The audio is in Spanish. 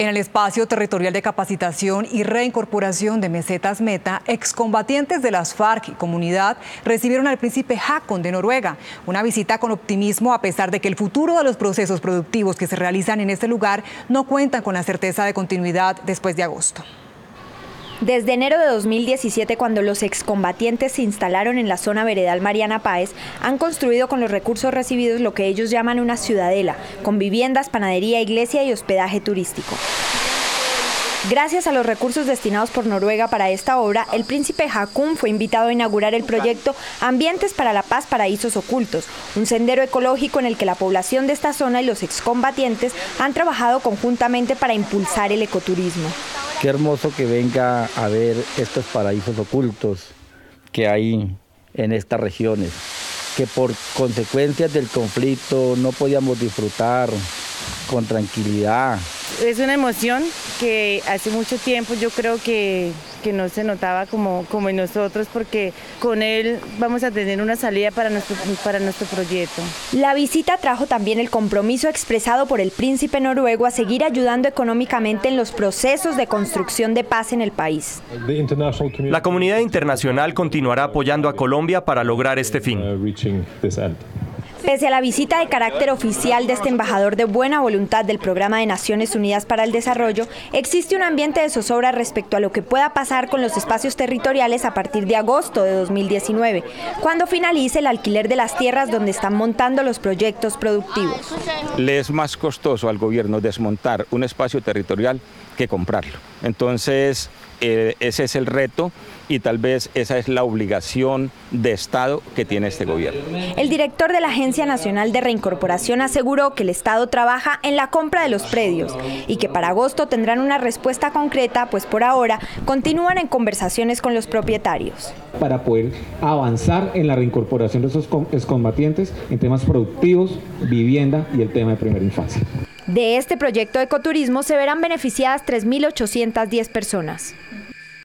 En el espacio territorial de capacitación y reincorporación de Mesetas Meta, excombatientes de las FARC y comunidad recibieron al príncipe Haakon de Noruega. Una visita con optimismo a pesar de que el futuro de los procesos productivos que se realizan en este lugar no cuentan con la certeza de continuidad después de agosto. Desde enero de 2017, cuando los excombatientes se instalaron en la zona veredal Mariana Páez, han construido con los recursos recibidos lo que ellos llaman una ciudadela, con viviendas, panadería, iglesia y hospedaje turístico. Gracias a los recursos destinados por Noruega para esta obra, el príncipe Haakon fue invitado a inaugurar el proyecto Ambientes para la Paz, Paraísos Ocultos, un sendero ecológico en el que la población de esta zona y los excombatientes han trabajado conjuntamente para impulsar el ecoturismo. Qué hermoso que venga a ver estos paraísos ocultos que hay en estas regiones, que por consecuencias del conflicto no podíamos disfrutar con tranquilidad. Es una emoción que hace mucho tiempo yo creo que no se notaba como en nosotros, porque con él vamos a tener una salida para nuestro proyecto. La visita trajo también el compromiso expresado por el príncipe noruego a seguir ayudando económicamente en los procesos de construcción de paz en el país. La comunidad internacional continuará apoyando a Colombia para lograr este fin. Pese a la visita de carácter oficial de este embajador de buena voluntad del Programa de Naciones Unidas para el Desarrollo, existe un ambiente de zozobra respecto a lo que pueda pasar con los espacios territoriales a partir de agosto de 2019, cuando finalice el alquiler de las tierras donde están montando los proyectos productivos. Le es más costoso al gobierno desmontar un espacio territorial que comprarlo. Entonces, ese es el reto y tal vez esa es la obligación de Estado que tiene este gobierno. El director de la Agencia Nacional de Reincorporación aseguró que el Estado trabaja en la compra de los predios y que para agosto tendrán una respuesta concreta, pues por ahora continúan en conversaciones con los propietarios. Para poder avanzar en la reincorporación de esos excombatientes en temas productivos, vivienda y el tema de primera infancia. De este proyecto de ecoturismo se verán beneficiadas 3.810 personas.